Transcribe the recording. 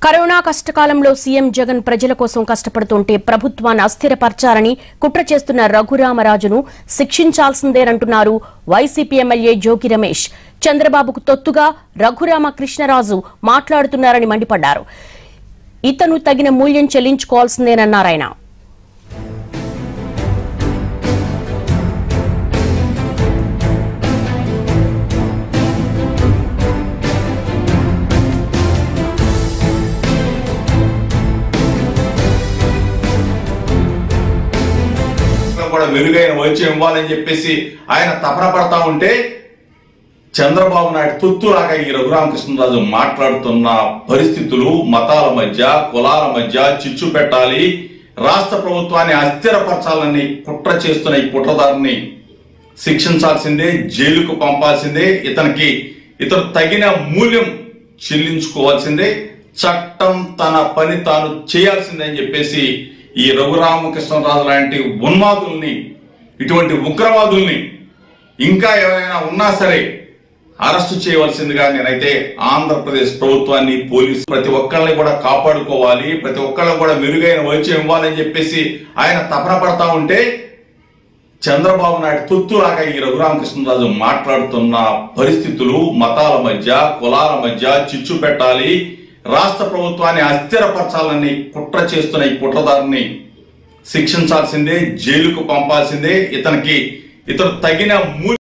Corona కష్టకాలంలో CM Jagan ప్రజల కోసం కష్టపడుతుంటే ప్రభుత్వాన్ని అస్థిరపర్చాలని కుట్ర చేస్తున్న రఘురామరాజును శిక్షించాల్సిందేనంటున్నారు వైసీపీ ఎమ్మెల్యే జోగి రమేష్. చంద్రబాబుకు తొత్తుగా రఘురామకృష్ణరాజు మాట్లాడుతున్నారని మండిపడ్డారు. ఇతను తగిన మూల్యం చెల్లించుకోవాల్సిందేనన్నారాయన. కూడా మెరుగైన వైద్యం ఇవ్వాలని చెప్పేసి ఆయన తపన పడతా ఉంటే చంద్రబాబు నాయుడు తొత్తులాగా ఈ రఘురామకృష్ణరాజు మాట్లాడుతున్న పరిస్థితులు మతాల మధ్య కులాల మధ్య చిచ్చు పెట్టాలి, రాష్ట్ర ప్రభుత్వాన్ని అస్థిరపరచాలని కుట్ర చేస్తున్న ఈ కుట్రదారుని శిక్షించాల్సిందే, జైలుకు పంపాల్సిందే, ఇతను తగిన మూల్యం చెల్లించుకోవాల్సిందే, చట్టం తన పని తాను చేయాల్సిందే అని చెప్పేసి ఈ రఘురామకృష్ణరాజు లాంటి ఉన్మాదుల్ని, ఇటువంటి ఉగ్రవాదుల్ని ఇంకా ఎవరైనా ఉన్నా సరే అరెస్టు చేయవలసిందిగా నేనైతే ఆంధ్రప్రదేశ్ ప్రభుత్వాన్ని, పోలీసు ప్రతి ఒక్కళ్ళని కూడా కాపాడుకోవాలి, ప్రతి ఒక్కళ్ళని కూడా మెరుగైన వైద్యం ఇవ్వాలని చెప్పేసి ఆయన తపన పడతా ఉంటే చంద్రబాబు నాయుడు తొత్తులాగా ఈ రఘురామకృష్ణరాజు మాట్లాడుతున్న పరిస్థితులు మతాల మధ్య కులాల మధ్య చిచ్చు పెట్టాలి, రాష్ట్ర ప్రభుత్వాన్ని అస్థిరపరచాలని కుట్ర చేస్తున్న ఈ కుట్రదారుని శిక్షించాల్సిందే, జైలుకు పంపాల్సిందే, ఇతను తగిన